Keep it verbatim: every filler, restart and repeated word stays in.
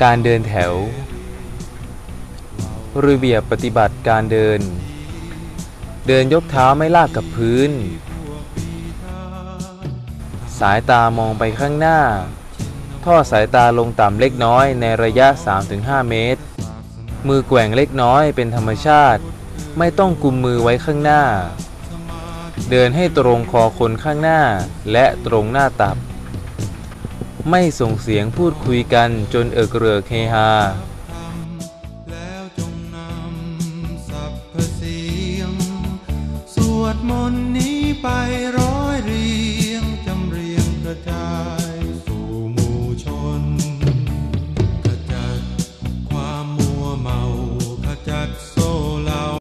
การเดินแถวระเบียบปฏิบัติการเดินเดินยกเท้าไม่ลากกับพื้นสายตามองไปข้างหน้าทอดสายตาลงต่ำเล็กน้อยในระยะ สามถึงห้า เมตรมือแกว่งเล็กน้อยเป็นธรรมชาติไม่ต้องกุมมือไว้ข้างหน้าเดินให้ตรงคอคนข้างหน้าและตรงหน้าตับไม่ส่งเสียงพูดคุยกันจนเอิกเริกเฮฮาแล้วจงนำสรรพเสียงสวดมนต์นี้ไป